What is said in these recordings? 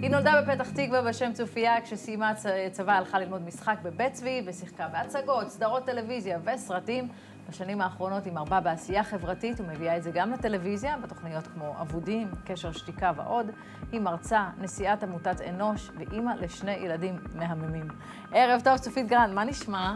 היא נולדה בפתח תקווה בשם צופיה, כשסיימה צבא הלכה ללמוד משחק בבית צבי, ושיחקה בהצגות, סדרות טלוויזיה וסרטים. בשנים האחרונות היא מרבה בעשייה חברתית, ומביאה את זה גם לטלוויזיה, בתוכניות כמו אבודים, קשר שתיקה ועוד. היא מרצה, נשיאת עמותת אנוש, ואימא לשני ילדים מהממים. ערב טוב, צופית גרנד, מה נשמע?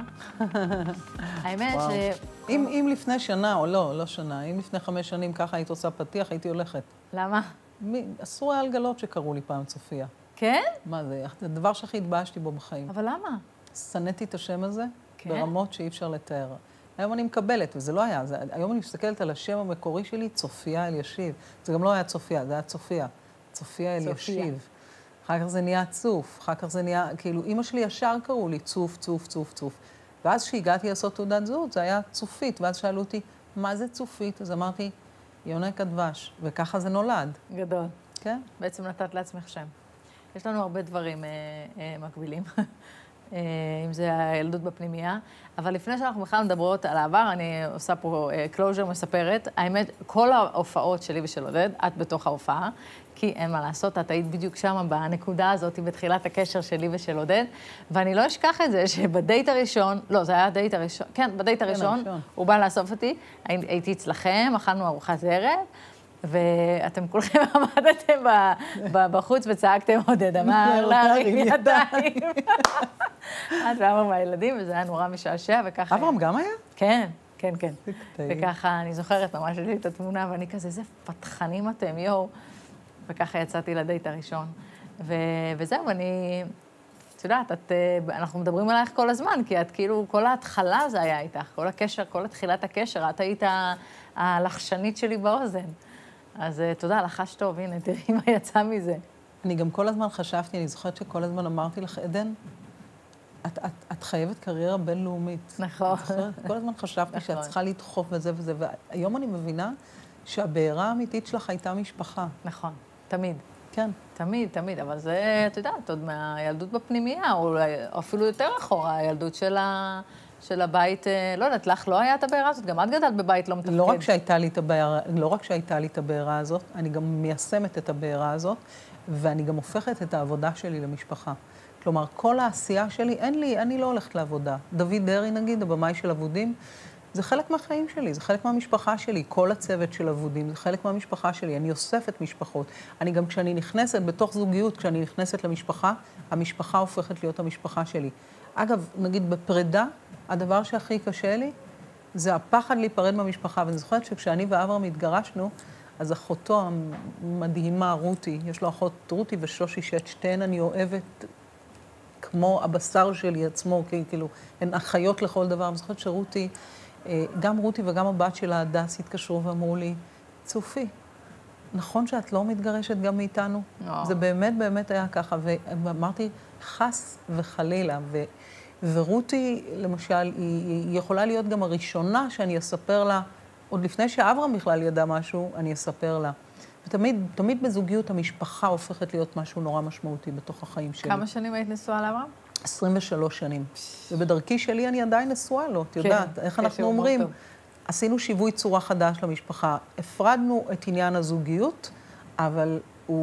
האמת ש... אם לפני שנה, או לא שנה, אם לפני 5 שנים ככה היית עושה פתיח, הייתי הולכת. למה? אסור היה לגלות שקראו לי פעם צופיה. כן? מה זה? הדבר שהכי התבאשתי בו בחיים. אבל למה? שנאתי את השם הזה, כן? ברמות שאי אפשר לתאר. היום אני מקבלת, וזה לא היה. היום אני מסתכלת על השם המקורי שלי, צופיה אלישיב. זה גם לא היה צופיה, זה היה צופיה. צופיה אלישיב. אחר כך זה נהיה צוף, אחר כך זה נהיה, כאילו, אמא שלי ישר קראו לי צוף, צוף, צוף, צוף. ואז כשהגעתי לעשות תעודת זהות, זה היה צופית, ואז שאלו אותי, מה זה צופית? אז אמרתי, יונק הדבש, וככה זה נולד. גדול. כן? בעצם נתת לעצמך שם. יש לנו הרבה דברים מקבילים, אם זה הילדות בפנימייה, אבל לפני שאנחנו בכלל מדברות על העבר, אני עושה פה קלוז'ר מספרת. האמת, כל ההופעות שלי ושל עודד, את בתוך ההופעה, כי אין מה לעשות, את היית בדיוק שם בנקודה הזאת, בתחילת הקשר שלי ושל עודד, ואני לא אשכח את זה שבדייט הראשון, לא, זה היה הדייט הראשון, כן, בדייט הראשון, הוא בא לאסוף אותי, הייתי אצלכם, אכלנו ארוחת ערב, ואתם כולכם עמדתם בחוץ וצעקתם עודד, אמר להרים ידיים. את ואברהם והילדים, וזה היה נורא משעשע, וככה... אברהם גם היה? כן, כן, כן. וככה, אני זוכרת ממש לי את התמונה, ואני כזה, איזה פתחנים אתם, יואו. וככה יצאתי לדייט הראשון. וזהו, את יודעת, אנחנו מדברים עלייך כל הזמן, כי את כאילו, כל ההתחלה זה היה איתך, כל הקשר, כל התחילת הקשר, את היית הלחשנית שלי באוזן. אז תודה, לחש טוב, הנה, תראי מה יצא מזה. אני גם כל הזמן חשבתי, אני זוכרת שכל הזמן אמרתי לך, עדן, את חייבת קריירה בינלאומית. נכון. כל הזמן חשבתי שאת צריכה לדחוף וזה וזה, והיום אני מבינה שהבעירה האמיתית שלך הייתה משפחה. נכון, תמיד. כן. תמיד, תמיד, אבל זה, את יודעת, עוד מהילדות בפנימייה, או אפילו יותר אחורה, הילדות של הבית, לא יודעת, לך לא היה את הבעירה הזאת, גם את גדלת בבית לא מתפקד. לא רק שהייתה לי את הבעירה הזאת, אני גם מיישמת את הבעירה הזאת, ואני גם הופכת את העבודה שלי למשפחה. כלומר, כל העשייה שלי, אני לא הולכת לעבודה. דוד דרעי, נגיד, הבמאי של אבודים, זה חלק מהחיים שלי, זה חלק מהמשפחה שלי. כל הצוות של אבודים זה חלק מהמשפחה שלי. אני אוספת משפחות. אני גם כשאני נכנסת בתוך זוגיות, כשאני נכנסת למשפחה, המשפחה הופכת להיות המשפחה שלי. אגב, נגיד בפרידה, הדבר שהכי קשה לי, זה הפחד להיפרד מהמשפחה. ואני זוכרת שכשאני ואברהם התגרשנו, אז אחותו המדהימה, רותי, יש לו אחות רותי ושושי, שאת שתיהן אני אוהבת כמו הבשר שלי עצמו, כאילו, הן אחיות לכל דבר. אני זוכרת שרותי, גם רותי וגם הבת של ההדס התקשרו ואמרו לי, צופי, נכון שאת לא מתגרשת גם מאיתנו? זה באמת באמת היה ככה, ואמרתי, חס וחלילה, ורותי, למשל, היא יכולה להיות גם הראשונה שאני אספר לה, עוד לפני שאברהם בכלל ידע משהו, אני אספר לה. ותמיד בזוגיות המשפחה הופכת להיות משהו נורא משמעותי בתוך החיים שלי. כמה שנים היית נשואה לאברהם? 23 שנים. ובדרכי שלי אני עדיין נשואה לו, את יודעת, איך אנחנו אומרים? עשינו שיווי צורה חדש למשפחה. הפרדנו את עניין הזוגיות, אבל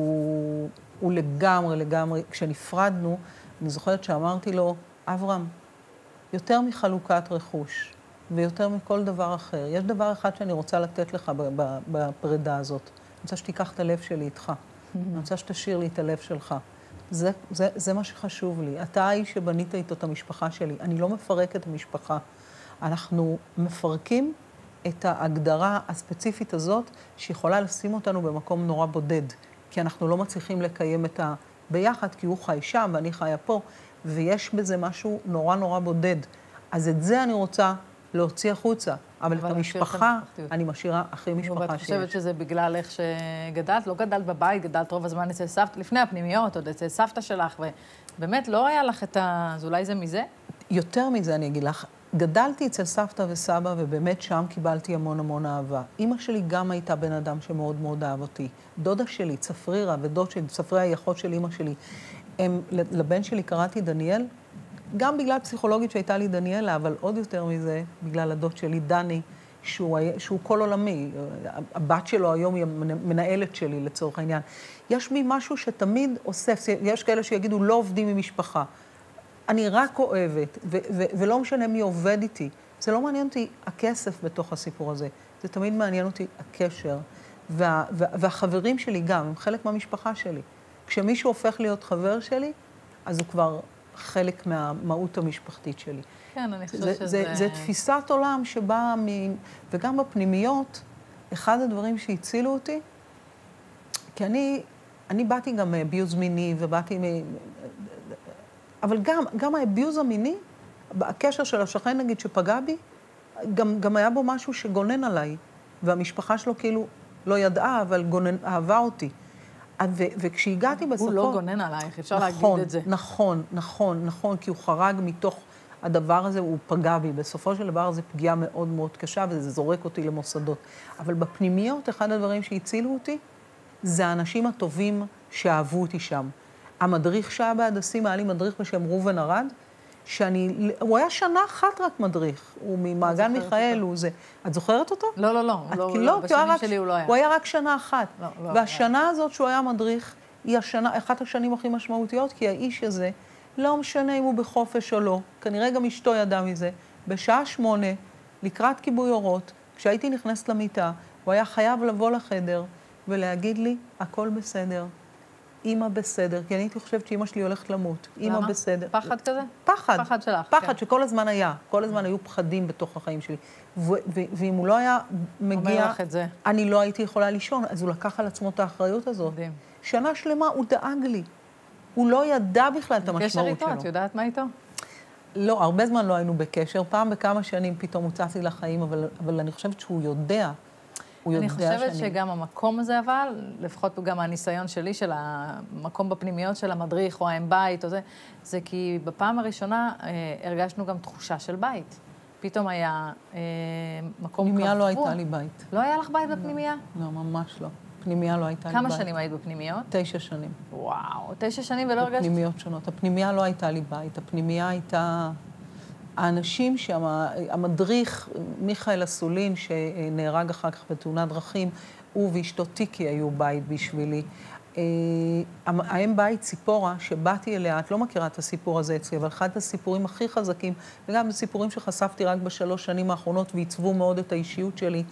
הוא לגמרי, כשנפרדנו, אני זוכרת שאמרתי לו, אברהם, יותר מחלוקת רכוש, ויותר מכל דבר אחר, יש דבר אחד שאני רוצה לתת לך בפרידה הזאת. אני רוצה שתיקח את הלב שלי איתך. אני רוצה שתשאיר לי את הלב שלך. זה מה שחשוב לי. אתה האיש שבנית איתו את המשפחה שלי. אני לא מפרק את המשפחה. אנחנו מפרקים את ההגדרה הספציפית הזאת, שיכולה לשים אותנו במקום נורא בודד. כי אנחנו לא מצליחים לקיים את ביחד, כי הוא חי שם ואני חיה פה, ויש בזה משהו נורא נורא בודד. אז את זה אני רוצה להוציא החוצה. אבל את המשפחה, אני משאירה הכי משפחה שיש. ואת חושבת שזה בגלל איך שגדלת? לא גדלת בבית, גדלת רוב הזמן אצל סבתא, לפני הפנימיות, עוד אצל סבתא שלך, ובאמת לא היה לך את אז אולי זה מזה? יותר מזה אני אגיד לך. גדלתי אצל סבתא וסבא, ובאמת שם קיבלתי המון המון אהבה. אמא שלי גם הייתה בן אדם שמאוד מאוד אהב אותי. דודה שלי, צפרירה, ודוד שלי, צפרירה היא אחות של אמא שלי. לבן שלי קראתי דניאל, גם בגלל פסיכולוגית שהייתה לי דניאלה, אבל עוד יותר מזה, בגלל הדוד שלי, דני, שהוא כל עולמי. הבת שלו היום היא המנהלת שלי לצורך העניין. יש בי משהו שתמיד אוסף, יש כאלה שיגידו לא עובדים עם משפחה. אני רק אוהבת, ולא משנה מי עובד איתי. זה לא מעניין אותי הכסף בתוך הסיפור הזה. זה תמיד מעניין אותי הקשר. והחברים שלי גם, הם חלק מהמשפחה שלי. כשמישהו הופך להיות חבר שלי, אז הוא כבר חלק מהמהות המשפחתית שלי. כן, אני חושבת שזה... זה תפיסת עולם שבאה וגם בפנימיות, אחד הדברים שהצילו אותי, כי אני באתי גם מאביוז מיני, ובאתי אבל גם האביוז המיני, הקשר של השכן, נגיד, שפגע בי, גם היה בו משהו שגונן עליי, והמשפחה שלו כאילו לא ידעה, אבל אהבה אותי. וכשהגעתי בסופו... הוא לא גונן עלייך, אפשר להגיד את זה. נכון, כי הוא חרג מתוך הדבר הזה, הוא פגע בי. בסופו של דבר זה פגיעה מאוד מאוד קשה, וזה זורק אותי למוסדות. אבל בפנימיות, אחד הדברים שהצילו אותי, זה האנשים הטובים שאהבו אותי שם. המדריך שהיה בהדסים, היה לי מדריך בשם ראובן ארד, הוא היה שנה אחת רק מדריך, הוא ממעגן מיכאל, הוא זה. את זוכרת אותו? לא, בשנים שלי הוא לא היה. הוא היה רק שנה אחת. והשנה הזאת שהוא היה מדריך, היא אחת השנים הכי משמעותיות, כי האיש הזה, לא משנה אם הוא בחופש או לא, כנראה גם אשתו ידע מזה, בשעה 8, לקראת כיבוי אורות, כשהייתי נכנסת למיטה, הוא היה חייב לבוא לחדר ולהגיד לי, הכל בסדר. אמא בסדר, כי אני הייתי חושבת שאמא שלי הולכת למות. אמא בסדר. פחד כזה? פחד. פחד שלך. פחד שכל הזמן היה. כל הזמן היו פחדים בתוך החיים שלי. ואם הוא לא היה מגיע, אני לא הייתי יכולה לישון. אז הוא לקח על עצמו את האחריות הזאת. מדהים. שנה שלמה הוא דאג לי. הוא לא ידע בכלל את המשמעות שלו. בקשר איתו, את יודעת מה איתו? לא, הרבה זמן לא היינו בקשר. פעם בכמה שנים פתאום הוא צץ לי לחיים, אבל אני חושבת שהוא יודע. אני חושבת שגם המקום הזה אבל, לפחות גם הניסיון שלי של המקום בפנימיות של המדריך או האם בית או זה כי בפעם הראשונה הרגשנו גם תחושה של בית. פתאום היה מקום קבוע. פנימיה לא הייתה לי בית. לא היה לך בית בפנימיה? לא, ממש לא. פנימיה לא הייתה לי בית. כמה שנים היית בפנימיות? 9 שנים. וואו, 9 שנים ולא הרגשת? בפנימיות שונות. הפנימיה לא הייתה לי בית. הפנימיה הייתה... האנשים שם, המדריך מיכאל אסולין, שנהרג אחר כך בתאונת דרכים, הוא ואשתו טיקי היו בית בשבילי. האם בית ציפורה, שבאתי אליה, את לא מכירה את הסיפור הזה אצלי, אבל אחד הסיפורים הכי חזקים, וגם סיפורים שחשפתי רק ב3 שנים האחרונות, ועיצבו מאוד את האישיות שלי,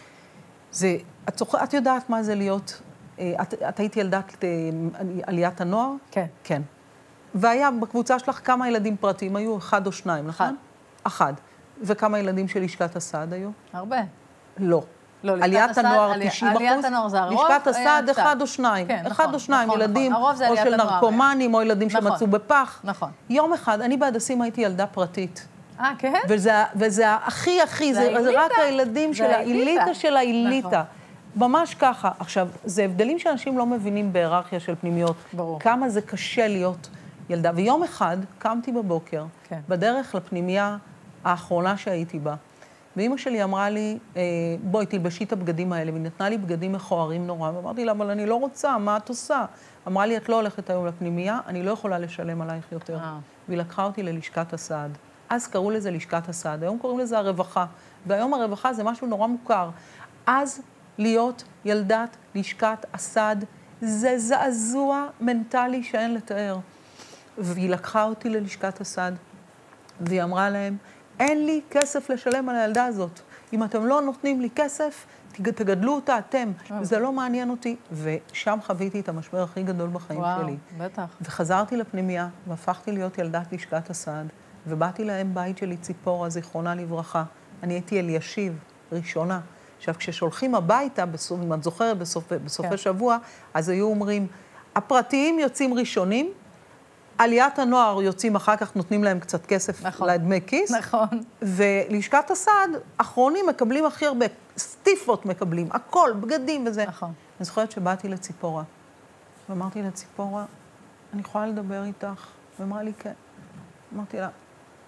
זה, את יודעת מה זה להיות, את היית ילדת עליית הנוער? כן. כן. והיה בקבוצה שלך כמה ילדים פרטיים היו? 1 או 2, נכון? 1. וכמה ילדים של לשכת הסעד היו? הרבה. לא. עליית הנוער 90%. עליית הנוער זה הרוב. לשכת הסעד 1 או 2. 1 או 2 ילדים, או של נרקומנים, או ילדים שמצאו בפח. נכון. יום אחד, אני בהדסים הייתי ילדה פרטית. כן? וזה הכי, זה רק הילדים של האליטה של האליטה. ממש ככה. עכשיו, זה הבדלים שאנשים לא מבינים בהיררכיה של פנימיות. ברור. כמה זה קשה להיות ילדה. ויום אחד קמתי בבוקר, בדרך לפנימיה האחרונה שהייתי בה, ואמא שלי אמרה לי, בואי, תלבשי את הבגדים האלה, והיא נתנה לי בגדים מכוערים נורא, ואמרתי לה, אבל אני לא רוצה, מה את עושה? אמרה לי, את לא הולכת היום לפנימיה, אני לא יכולה לשלם עלייך יותר. והיא לקחה אותי ללשכת הסעד. אז קראו לזה לשכת הסעד, היום קוראים לזה הרווחה, והיום הרווחה זה משהו נורא מוכר. אז להיות ילדת לשכת הסעד, זה זעזוע מנטלי שאין לתאר. והיא לקחה אותי ללשכת הסעד, והיא אמרה להם, אין לי כסף לשלם על הילדה הזאת. אם אתם לא נותנים לי כסף, תגדלו אותה אתם. זה לא מעניין אותי. ושם חוויתי את המשבר הכי גדול בחיים שלי. וואו, בטח. וחזרתי לפנימיה, והפכתי להיות ילדת לשכת הסעד, ובאתי להם בית שלי ציפורה, זיכרונה לברכה. אני הייתי אלישיב, ראשונה. עכשיו, כששולחים הביתה, אם את זוכרת, בסופי שבוע, אז היו אומרים, הפרטיים יוצאים ראשונים, עליית הנוער יוצאים אחר כך, נותנים להם קצת כסף לדמי כיס. נכון. ולשכת הסעד, אחרונים מקבלים הכי הרבה, סטיפות מקבלים, הכל, בגדים וזה. נכון. אני זוכרת שבאתי לציפורה, ואמרתי לציפורה, אני יכולה לדבר איתך? ואמרה לי, כן. אמרתי לה,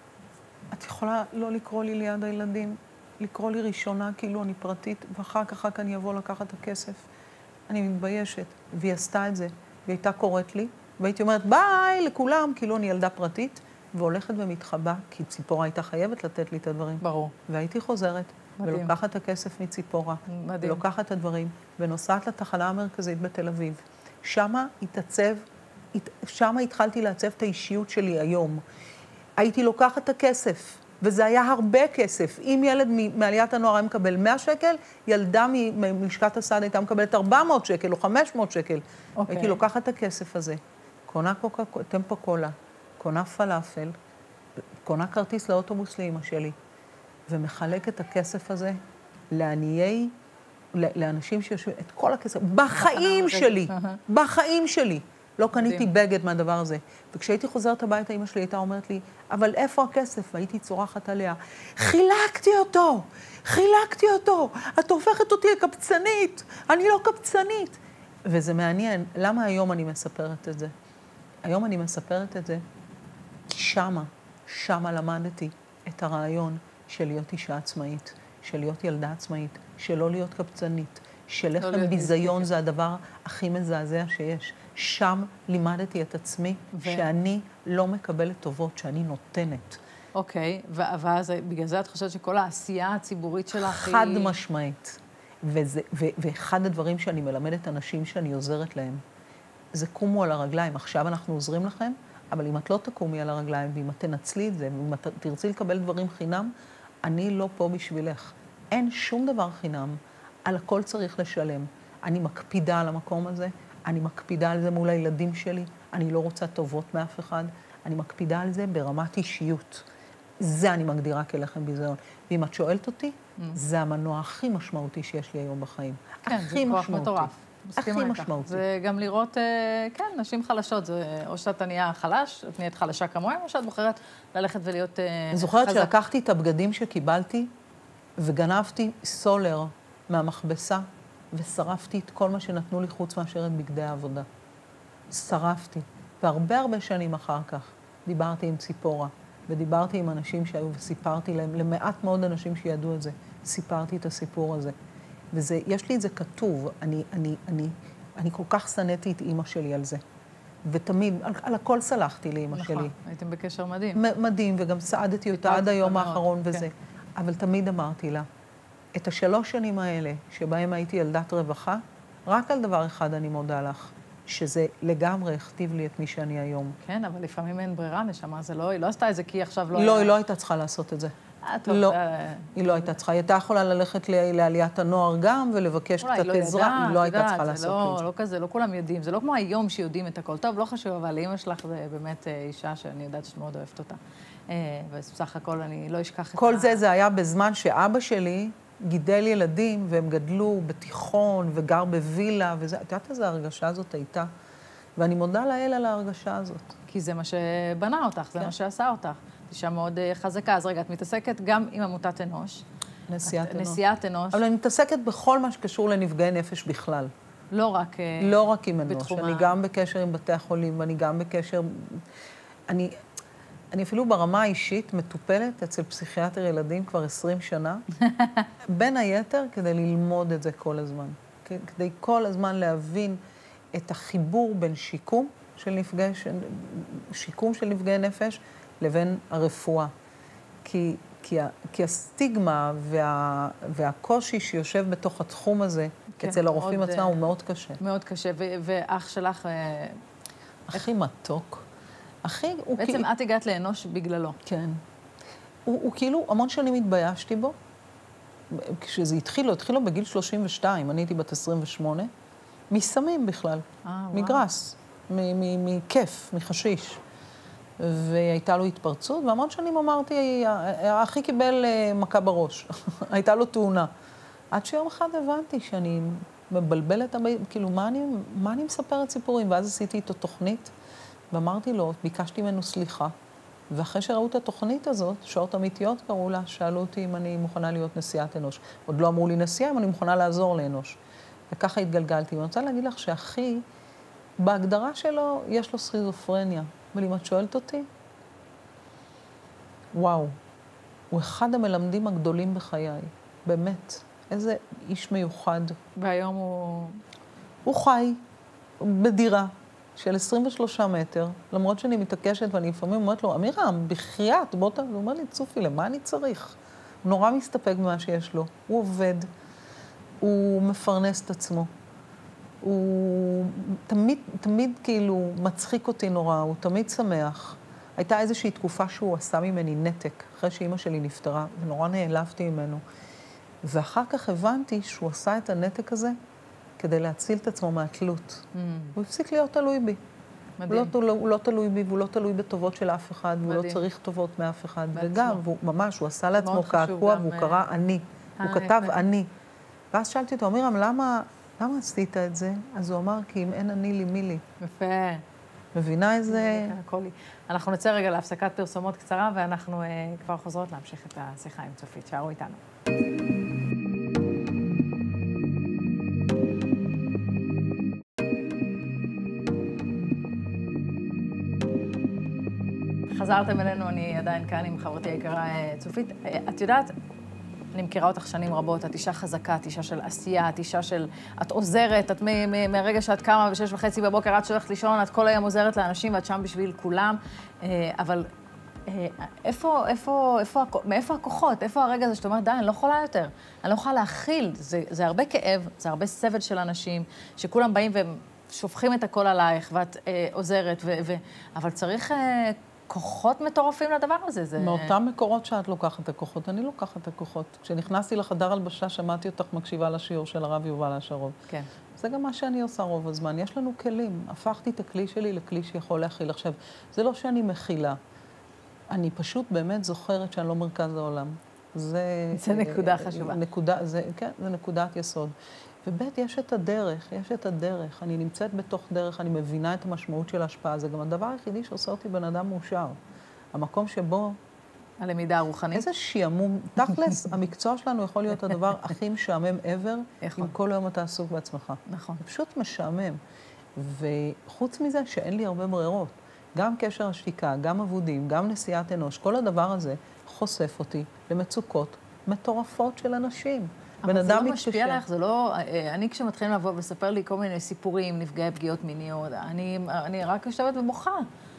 את יכולה לא לקרוא לי ליד הילדים, לקרוא לי ראשונה כאילו אני פרטית, ואחר כך אני אבוא לקחת את הכסף. אני מתביישת. והיא עשתה את זה, והיא הייתה קוראת לי, והייתי אומרת, ביי לכולם, כאילו אני ילדה פרטית, והולכת ומתחבא, כי ציפורה הייתה חייבת לתת לי את הדברים. ברור. והייתי חוזרת, מדהים. ולוקחת את הכסף מציפורה, מדהים. ולוקחת את הדברים, ונוסעת לתחנה המרכזית בתל אביב. שמה התחלתי לעצב את האישיות שלי היום. הייתי לוקחת את הכסף, וזה היה הרבה כסף. אם ילד מעליית הנוער היה מקבל 100 שקל, ילדה מלשכת הסעד הייתה מקבלת 400 שקל או 500 שקל. הייתי לוקחת את הכסף הזה, קונה טמפו קולה, קונה פלאפל, קונה כרטיס לאוטובוס לאמא שלי, ומחלק את הכסף הזה לאנשים שיושבים, את כל הכסף, בחיים שלי. לא קניתי בגד מהדבר הזה. וכשהייתי חוזרת הביתה, אמא שלי הייתה אומרת לי, אבל איפה הכסף? והייתי צורחת עליה, חילקתי אותו, את הופכת אותי לקבצנית, אני לא קבצנית. וזה מעניין, למה היום אני מספרת את זה? היום אני מספרת את זה, כי שמה למדתי את הרעיון של להיות אישה עצמאית, של להיות ילדה עצמאית, של לא להיות קבצנית, של לחם ביזיון זה הדבר הכי מזעזע שיש. שם לימדתי את עצמי שאני לא מקבלת טובות, שאני נותנת. אוקיי, ואז בגלל זה את חושבת שכל העשייה הציבורית שלך היא... חד משמעית. ואחד הדברים שאני מלמדת אנשים שאני עוזרת להם, זה קומו על הרגליים. עכשיו אנחנו עוזרים לכם, אבל אם את לא תקומי על הרגליים, ואם את תנצלי את זה, ואם את תרצי לקבל דברים חינם, אני לא פה בשבילך. אין שום דבר חינם, על הכל צריך לשלם. אני מקפידה על המקום הזה, אני מקפידה על זה מול הילדים שלי, אני לא רוצה טובות מאף אחד, אני מקפידה על זה ברמת אישיות. זה אני מגדירה כלחם ביזיון. ואם את שואלת אותי, זה המנוע הכי משמעותי שיש לי היום בחיים. כן, זה כוח מטורף. הכי משמעותי. זה גם לראות, כן, נשים חלשות, זה או שאתה נהיה חלש, את נהיית חלשה כמוהם, או שאת בוחרת ללכת ולהיות חזק. אני זוכרת שלקחתי את הבגדים שקיבלתי, וגנבתי סולר מהמכבסה, ושרפתי את כל מה שנתנו לי חוץ מאשר את בגדי העבודה. שרפתי. והרבה שנים אחר כך דיברתי עם ציפורה, ודיברתי עם אנשים שהיו וסיפרתי להם, למעט מאוד אנשים שידעו את זה, סיפרתי את הסיפור הזה. יש לי את זה כתוב, אני כל כך שנאתי את אימא שלי על זה. ותמיד, על הכל סלחתי לאימא שלי. נכון, הייתם בקשר מדהים. מדהים, וגם סעדתי אותה עד היום האחרון וזה. אבל תמיד אמרתי לה, את 3 שנים האלה, שבהם הייתי ילדת רווחה, רק על דבר אחד אני מודה לך, שזה לגמרי הכתיב לי את מי שאני היום. כן, אבל לפעמים אין ברירה, נשמה, זה לא, היא לא עשתה את זה כי עכשיו לא... לא, היא לא הייתה צריכה לעשות את זה. לא, היא לא הייתה צריכה. היא הייתה יכולה ללכת לעליית הנוער גם, ולבקש קצת עזרה, היא לא הייתה צריכה לעשות את זה. לא כזה, לא כולם יודעים. זה לא כמו היום שיודעים את הכל. טוב, לא חשוב, אבל אמא שלך זה באמת אישה שאני יודעת שאת מאוד אוהבת אותה. ובסך הכל אני לא אשכח את כל זה היה בזמן שאבא שלי גידל ילדים, והם גדלו בתיכון, וגר בווילה, וזה, את יודעת איזה הרגשה הזאת הייתה? ואני מודה לאל על ההרגשה הזאת. כי זה מה שבנה אותך, זה מה שעשה אותך. אישה מאוד חזקה. אז רגע, את מתעסקת גם עם עמותת אנוש. נשיאת אנוש. אבל אני מתעסקת בכל מה שקשור לנפגעי נפש בכלל. לא רק עם אנוש. אני גם בקשר עם בתי החולים, ואני גם בקשר... אני אפילו ברמה האישית מטופלת אצל פסיכיאטר ילדים כבר 20 שנה, בין היתר כדי ללמוד את זה כל הזמן. כדי כל הזמן להבין את החיבור בין שיקום של נפגעי נפש לבין הרפואה. כי הסטיגמה והקושי שיושב בתוך התחום הזה, אצל הרופאים עצמם, הוא מאוד קשה. מאוד קשה, ואח שלך... הכי מתוק. בעצם את הגעת לאנוש בגללו. כן. הוא כאילו, המון שנים התביישתי בו. כשזה התחיל לו בגיל 32, אני הייתי בת 28, מסמים בכלל, מגרס, מכיף, מחשיש. והייתה לו התפרצות, והמון שנים אמרתי, האחי קיבל מכה בראש. הייתה לו תאונה. עד שיום אחד הבנתי שאני מבלבלת, כאילו, מה אני מספרת סיפורים? ואז עשיתי איתו תוכנית, ואמרתי לו, ביקשתי ממנו סליחה. ואחרי שראו את התוכנית הזאת, שעות אמיתיות קראו לה, שאלו אותי אם אני מוכנה להיות נשיאת אנוש. עוד לא אמרו לי נשיאה, אם אני מוכנה לעזור לאנוש. וככה התגלגלתי. ואני רוצה להגיד לך שאחי, בהגדרה שלו, יש לו סכיזופרניה. אבל אם את שואלת אותי, וואו, הוא אחד המלמדים הגדולים בחיי. באמת. איזה איש מיוחד. והיום הוא חי בדירה של 23 מטר, למרות שאני מתעקשת ואני לפעמים אומרת לו, אמירם, בחייאת, הוא אומר לי, צופי, למה אני צריך? הוא נורא מסתפק במה שיש לו. הוא עובד, הוא מפרנס את עצמו. הוא תמיד כאילו מצחיק אותי נורא, הוא תמיד שמח. הייתה איזושהי תקופה שהוא עשה ממני נתק, אחרי שאמא שלי נפטרה, ונורא נעלבתי ממנו. ואחר כך הבנתי שהוא עשה את הנתק הזה כדי להציל את עצמו מהתלות. הוא הפסיק להיות תלוי בי. מדהים. הוא לא תלוי בי, והוא לא תלוי בטובות של אף אחד, והוא לא צריך טובות מאף אחד. וגם, ממש, הוא עשה לעצמו קעקוע, והוא קרא אני. הוא כתב אני. ואז שאלתי אותו, אמירם, למה עשית את זה? אז הוא אמר, כי אם אין אני לי, מי לי. יפה. מבינה איזה... אנחנו נצא רגע להפסקת פרסומות קצרה, ואנחנו כבר חוזרות להמשיך את השיחה עם צופית. שערו איתנו. חזרתם אלינו, אני עדיין כאן עם חברתי היקרה צופית. את יודעת, אני מכירה אותך שנים רבות, את אישה חזקה, את אישה של עשייה, את אישה של... את עוזרת, את מהרגע שאת קמה ב6:30 בבוקר, עד שהולכת לישון, את כל היום עוזרת לאנשים ואת שם בשביל כולם. אבל מאיפה הכוחות? איפה הרגע הזה שאת אומרת, די, אני לא יכולה יותר. אני לא יכולה להכיל. זה הרבה כאב, זה הרבה סבל של אנשים, שכולם באים ושופכים את הכל עלייך, ואת עוזרת, אבל צריך... כוחות מטורפים לדבר הזה. מאותם מקורות שאת לוקחת את הכוחות, אני לוקחת את הכוחות. כשנכנסתי לחדר הלבשה, שמעתי אותך מקשיבה לשיעור של הרב יובל אשרוב. כן. זה גם מה שאני עושה רוב הזמן. יש לנו כלים. הפכתי את הכלי שלי לכלי שיכול להכיל. עכשיו, זה לא שאני מכילה. אני פשוט באמת זוכרת שאני לא מרכז העולם. זה נקודה חשובה. כן, זה נקודת יסוד. ובית, יש את הדרך. אני נמצאת בתוך דרך, אני מבינה את המשמעות של ההשפעה. זה גם הדבר היחידי שעושה אותי בן אדם מאושר. המקום שבו... הלמידה הרוחנית. איזה שיעמום. תכלס, המקצוע שלנו יכול להיות הדבר הכי משעמם ever, אם כל היום אתה עסוק בעצמך. נכון. זה פשוט משעמם. וחוץ מזה שאין לי הרבה ברירות, גם קשר השתיקה, גם עבודים, גם נשיאת אנוש, כל הדבר הזה חושף אותי למצוקות מטורפות של אנשים. אבל זה לא משפיע עליך, זה לא... אני כשמתחילים לבוא ולספר לי כל מיני סיפורים, נפגעי פגיעות מיניות, אני רק יושבת ובוכה.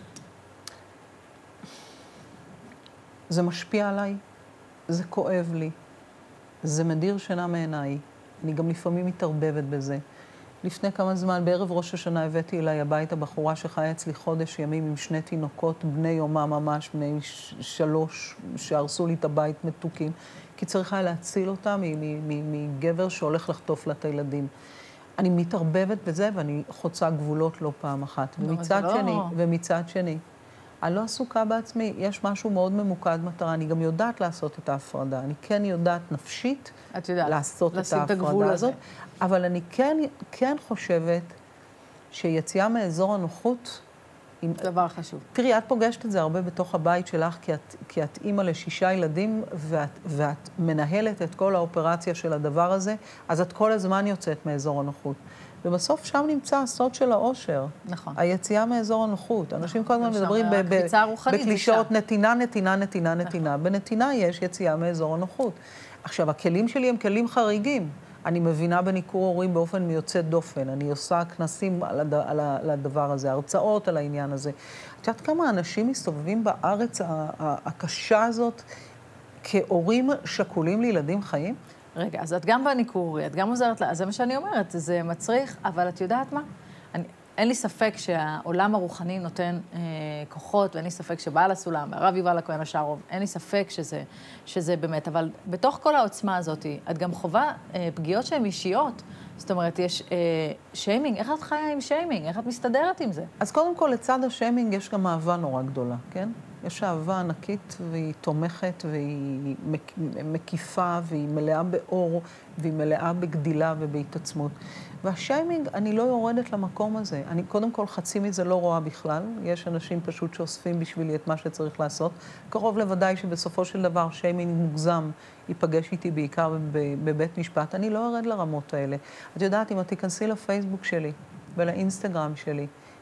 זה משפיע עליי, זה כואב לי, זה מדיר שינה מעיניי. אני גם לפעמים מתערבבת בזה. לפני כמה זמן, בערב ראש השנה, הבאתי אליי הביתה בחורה שחיה אצלי חודש ימים עם 2 תינוקות, בני יומה ממש, בני 3, שהרסו לי את הבית מתוקים. כי צריך היה להציל אותה מגבר שהולך לחטוף לה את הילדים. אני מתערבבת בזה, ואני חוצה גבולות לא פעם אחת. ומצד שני, אני לא עסוקה בעצמי, יש משהו מאוד ממוקד מטרה, אני גם יודעת לעשות את ההפרדה. אני כן יודעת נפשית לעשות את ההפרדה הזאת, אבל אני כן חושבת שיציאה מאזור הנוחות, דבר חשוב. תראי, את פוגשת את זה הרבה בתוך הבית שלך, כי את אימא ל6 ילדים, ואת מנהלת את כל האופרציה של הדבר הזה, אז את כל הזמן יוצאת מאזור הנוחות. ובסוף שם נמצא הסוד של האושר. נכון. היציאה מאזור הנוחות. אנשים כל הזמן מדברים בקלישאות נתינה. בנתינה יש יציאה מאזור הנוחות. עכשיו, הכלים שלי הם כלים חריגים. אני מבינה בניכור הורי באופן מיוצא דופן. אני עושה כנסים על הדבר הזה, הרצאות על העניין הזה. את יודעת כמה אנשים מסתובבים בארץ הקשה הזאת כהורים שכולים לילדים חיים? רגע, אז את גם בניכור הורי, את גם עוזרת לה, זה מה שאני אומרת, זה מצריך, אבל את יודעת מה? אין לי ספק שהעולם הרוחני נותן כוחות, ואין לי ספק שבעל הסולם, הרב יובל הכהן אשרוב, אין לי ספק שזה באמת, אבל בתוך כל העוצמה הזאת, את גם חובה פגיעות שהן אישיות. זאת אומרת, יש שיימינג, איך את חיה עם שיימינג? איך את מסתדרת עם זה? אז קודם כל, לצד השיימינג יש גם אהבה נורא גדולה, כן? יש אהבה ענקית, והיא תומכת, והיא מקיפה, והיא מלאה באור, והיא מלאה בגדילה ובהתעצמות. והשיימינג, אני לא יורדת למקום הזה. אני קודם כל חצי מזה לא רואה בכלל. יש אנשים פשוט שאוספים בשבילי את מה שצריך לעשות. קרוב לוודאי שבסופו של דבר שיימינג מוגזם ייפגש איתי בעיקר בבית משפט. אני לא ארד לרמות האלה. את יודעת, אם את תיכנסי לפייסבוק שלי ולאינסטגרם שלי,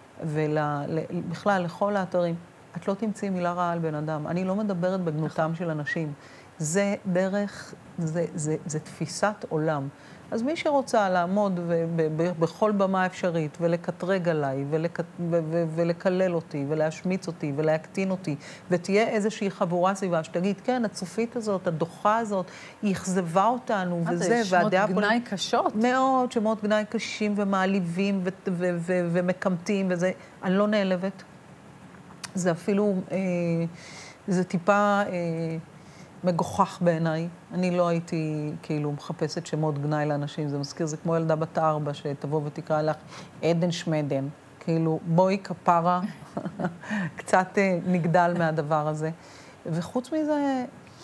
ובכלל לכל האתרים, את לא תמצאי מילה רעה על בן אדם. אני לא מדברת בגנותם של אנשים. זה דרך, זה תפיסת עולם. אז מי שרוצה לעמוד בכל במה אפשרית ולקטרג עליי ולקלל אותי ולהשמיץ אותי ולהקטין אותי, ותהיה איזושהי חבורה סביבה שתגיד, כן, הצופית הזאת, הדוחה הזאת, היא אכזבה אותנו וזה, שמות גנאי קשות. מאוד, שמות גנאי קשים ומעליבים ומקמטים וזה. אני לא נעלבת. זה אפילו, זה טיפה מגוחך בעיניי. אני לא הייתי כאילו מחפשת שמות גנאי לאנשים. זה מזכיר, זה כמו ילדה בת 4 שתבוא ותקרא לך עדן שמדן. כאילו, בואי כפרה, קצת נגדל מהדבר הזה. וחוץ מזה,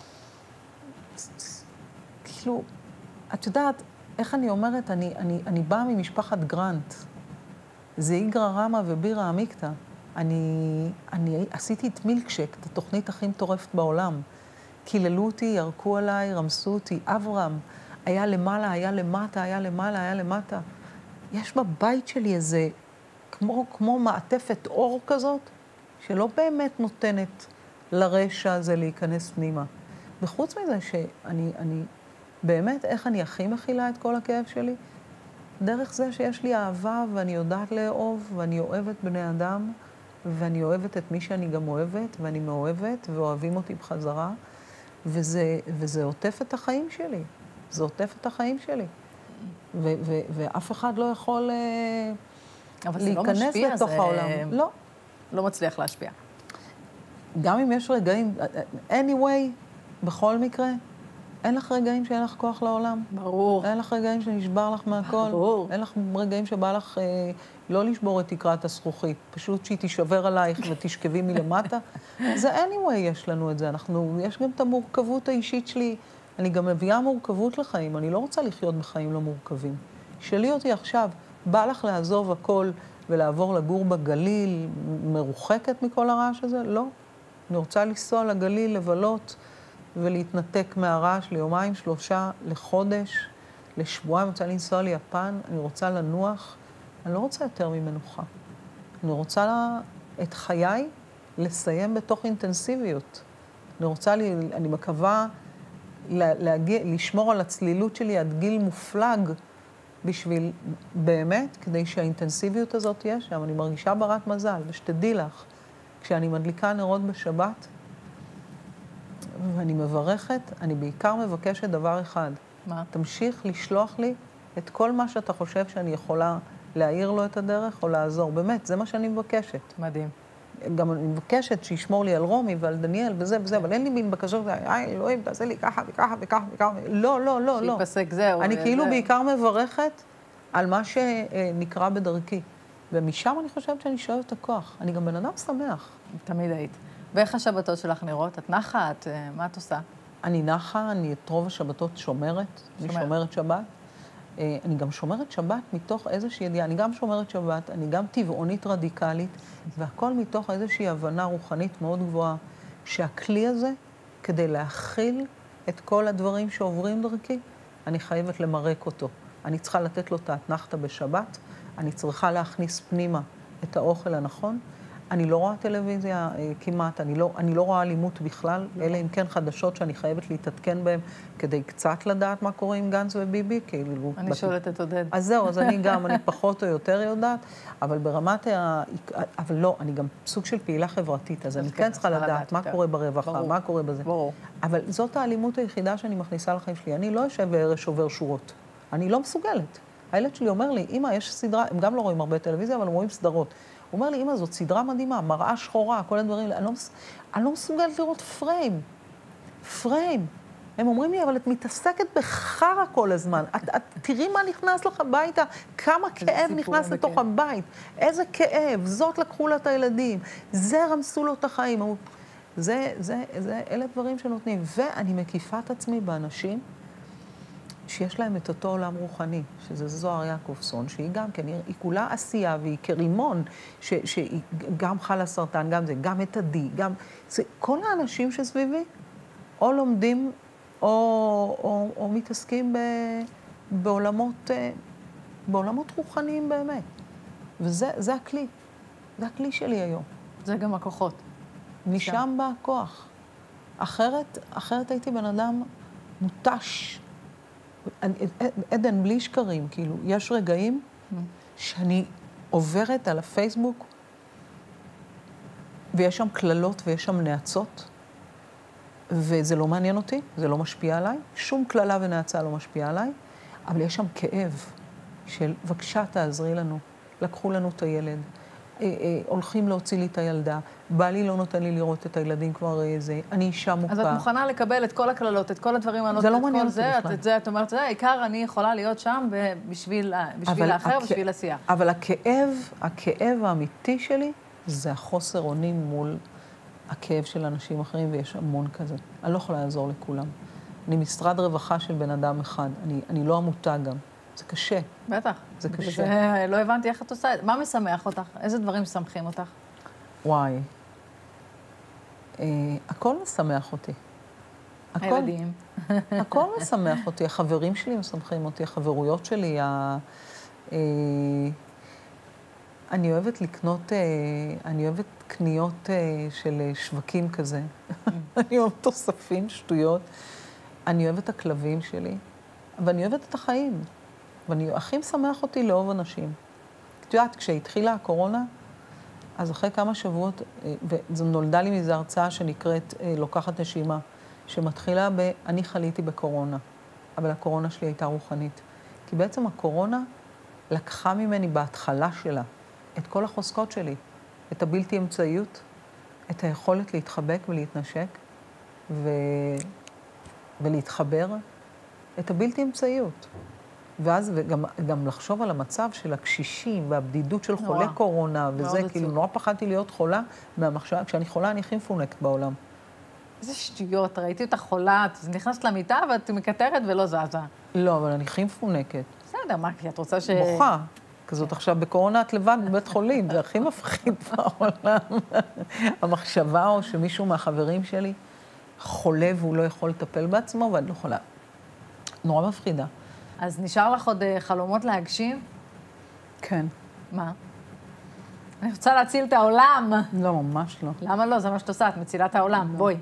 כאילו, את יודעת, איך אני אומרת, אני באה ממשפחת גרנט. זה איגרא רמא ובירא עמיקתא. אני עשיתי את מילקשק, את התוכנית הכי מטורפת בעולם. קיללו אותי, ירקו עליי, רמסו אותי. אברהם היה למעלה, היה למטה, היה למעלה, היה למטה. יש בבית שלי איזה, כמו מעטפת אור כזאת, שלא באמת נותנת לרשע הזה להיכנס פנימה. וחוץ מזה שאני באמת, איך אני הכי מכילה את כל הכאב שלי? דרך זה שיש לי אהבה ואני יודעת לאהוב ואני אוהבת בני אדם ואני אוהבת את מי שאני גם אוהבת ואני מאוהבת ואוהבים אותי בחזרה וזה עוטף את החיים שלי. זה עוטף את החיים שלי. ואף אחד לא יכול להיכנס לתוך העולם. לא. לא מצליח להשפיע. גם אם יש רגעים, anyway, בכל מקרה, אין לך רגעים שאין לך כוח לעולם. ברור. אין לך רגעים שנשבר לך מהכל. ברור. אין לך רגעים שבא לך לא לשבור את תקרת הזכוכית, פשוט שהיא תישבר עלייך ותשכבי מלמטה. זה anyway יש לנו את זה. יש גם את המורכבות האישית שלי. אני גם מביאה מורכבות לחיים. אני לא רוצה לחיות בחיים לא מורכבים. שלי אותי עכשיו, בא לך לעזוב הכל ולעבור לגור בגליל, מרוחקת מכל הרעש הזה? לא. אני רוצה לנסוע לגליל, לבלות ולהתנתק מהרעש ליומיים, 3, לחודש, לשבועיים. אני רוצה לנסוע ליפן, אני רוצה לנוח. אני לא רוצה יותר ממנוחה. אני רוצה את חיי לסיים בתוך אינטנסיביות. אני מקווה לשמור על הצלילות שלי עד גיל מופלג בשביל באמת, כדי שהאינטנסיביות הזאת תהיה שם. אני מרגישה ברת מזל, ושתדעי לך, כשאני מדליקה נרות בשבת, ואני מברכת, אני בעיקר מבקשת דבר אחד. מה? תמשיך לשלוח לי את כל מה שאתה חושב שאני יכולה להאיר לו את הדרך או לעזור. באמת, זה מה שאני מבקשת. מדהים. גם אני מבקשת שישמור לי על רומי ועל דניאל וזה וזה, אבל אין לי מין בקשות, אלוהים, תעשה לי ככה וככה וככה וככה. לא, לא, לא, לא. שיפסק זהו. אני כאילו בעיקר מברכת על מה שנקרא בדרכי. ומשם אני חושבת שאני שואבת את הכוח. אני גם בן אדם שמח. תמיד היית. ואיך השבתות שלך נראות? את נחה? מה את עושה? אני נחה, אני את רוב השבתות שומרת. אני שומרת שבת. אני גם שומרת שבת מתוך איזושהי ידיעה. אני גם שומרת שבת, אני גם טבעונית רדיקלית, והכל מתוך איזושהי הבנה רוחנית מאוד גבוהה, שהכלי הזה, כדי להכיל את כל הדברים שעוברים דרכי, אני חייבת למרק אותו. אני צריכה לתת לו את האתנחתא בשבת, אני צריכה להכניס פנימה את האוכל הנכון. אני לא רואה טלוויזיה כמעט, אני לא רואה אלימות בכלל, אלה אם כן חדשות שאני חייבת להתעדכן בהן, כדי קצת לדעת מה קורה עם גנץ וביבי, כאילו... אני שואלת את עודד. אז זהו, אז אני פחות או יותר יודעת, אבל ברמת אבל לא, אני גם סוג של פעילה חברתית, אז אני כן צריכה לדעת מה קורה ברווחה, מה קורה בזה. ברור. אבל זאת האלימות היחידה שאני מכניסה לחיים שלי. אני לא יושב ושובר שורות. אני לא מסוגלת. הילד שלי אומר לי, אמא, יש סדרה, הם גם לא רואים הרבה טלוויזיה, אבל הם רואים סדרות. הוא אומר לי, אמא, זאת סדרה מדהימה, מראה שחורה, כל הדברים, אני לא מסוגלת לראות פריים. פריים. הם אומרים לי, אבל את מתעסקת בחרה כל הזמן. תראי מה נכנס לך הביתה, כמה כאב נכנס לתוך הבית. איזה כאב, זאת לקחו לה את הילדים, זה רמסו לו את החיים. אלה דברים שנותנים. ואני מקיפה את עצמי באנשים שיש להם את אותו עולם רוחני, שזה זוהר יעקובסון, שהיא גם כן, היא כולה עשייה, והיא כרימון, שהיא גם חלה סרטן, גם זה, גם את עדי, גם... זה, כל האנשים שסביבי, או לומדים, או מתעסקים בעולמות רוחניים באמת. וזה הכלי. זה הכלי שלי היום. זה גם הכוחות. משם בא הכוח. אחרת הייתי בן אדם מותש. עדן, בלי שקרים, כאילו, יש רגעים שאני עוברת על הפייסבוק, ויש שם כללות ויש שם נאצות, וזה לא מעניין אותי, זה לא משפיע עליי, שום כללה ונאצה לא משפיעה עליי, אבל יש שם כאב של, בבקשה, תעזרי לנו, לקחו לנו את הילד, הולכים להוציא לי את הילדה, בעלי לא נותן לי לראות את הילדים כבר איזה, אני אישה מוכה. אז את מוכנה לקבל את כל הכללות, את כל הדברים זה לא מעניין אותי בכלל. את זה, את אומרת, העיקר אני יכולה להיות שם בשביל האחר, בשביל עשייה. אבל הכאב האמיתי שלי, זה החוסר אונים מול הכאב של אנשים אחרים, ויש המון כזה. אני לא יכולה לעזור לכולם. אני משרד רווחה של בן אדם אחד, אני לא עמותה גם. זה קשה. בטח. זה קשה. לא הבנתי איך את עושה את זה. מה משמח אותך? איזה דברים משמחים אותך? וואי. הכל משמח אותי. הילדים. הכל משמח אותי. החברים שלי משמחים אותי, החברויות שלי. אני אוהבת לקנות, אני אוהבת קניות של שווקים כזה. אני אוהבת תוספים, שטויות. אני אוהבת את הכלבים שלי, ואני אוהבת את החיים. והכי משמח אותי לאהוב אנשים. את יודעת, כשהתחילה הקורונה, אז אחרי כמה שבועות, וזו נולדה לי מזה הרצאה שנקראת לוקחת נשימה, שמתחילה אני חליתי בקורונה, אבל הקורונה שלי הייתה רוחנית. כי בעצם הקורונה לקחה ממני בהתחלה שלה את כל החוזקות שלי, את הבלתי אמצעיות, את היכולת להתחבק ולהתנשק, ולהתחבר, את הבלתי אמצעיות. ואז גם לחשוב על המצב של הקשישים והבדידות של חולי קורונה, וזה כאילו נורא פחדתי להיות חולה מהמחשבה. כשאני חולה אני הכי מפונקת בעולם. איזה שטויות, ראיתי אותך חולה, את נכנסת למיטה ואת מקטרת ולא זזה. לא, אבל אני הכי מפונקת. בסדר, מה, כי את רוצה בוכה. כזאת עכשיו בקורונה את לבד בבית חולים, זה הכי מפחיד בעולם. המחשבה או שמישהו מהחברים שלי חולה והוא לא יכול לטפל בעצמו, ואני לא יכולה. נורא מפחידה. אז נשאר לך עוד חלומות להגשים? כן. מה? אני רוצה להציל את העולם. לא, ממש לא. למה לא? זה מה שאת עושה, את מצילה את העולם. בואי.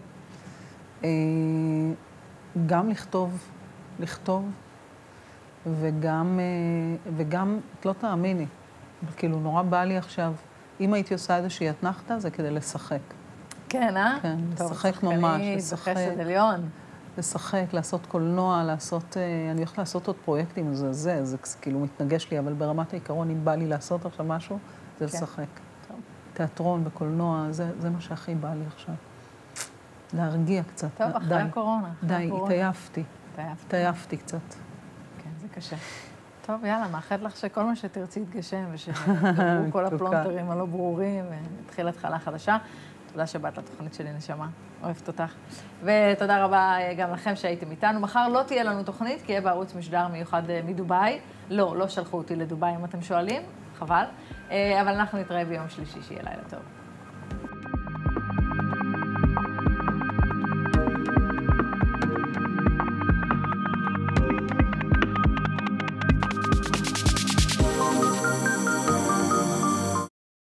גם לכתוב, וגם, את לא תאמיני, כאילו נורא בא לי עכשיו, אם הייתי עושה איזושהי אתנחתה, זה כדי לשחק. כן, אה? כן, לשחק ממש, לשחק. בחסד עליון. לשחק, לעשות קולנוע, אני הולכת לעשות עוד פרויקטים, זה כאילו מתנגש לי, אבל ברמת העיקרון, אם בא לי לעשות עכשיו משהו, זה לשחק. תיאטרון וקולנוע, זה מה שהכי בא לי עכשיו. להרגיע קצת. טוב, אחרי הקורונה. די, התעייפתי קצת. כן, זה קשה. טוב, יאללה, מאחלת לך שכל מה שתרצי יתגשם, ושגמרו כל הפלונטרים הלא ברורים, ונתחיל התחלה חדשה. תודה שבאת לתוכנית שלי, נשמה. אוהבת אותך. ותודה רבה גם לכם שהייתם איתנו. מחר לא תהיה לנו תוכנית, כי יהיה בערוץ משדר מיוחד מדובאי. לא שלחו אותי לדובאי אם אתם שואלים, חבל. אבל אנחנו נתראה ביום שלישי, שיהיה לילה טוב.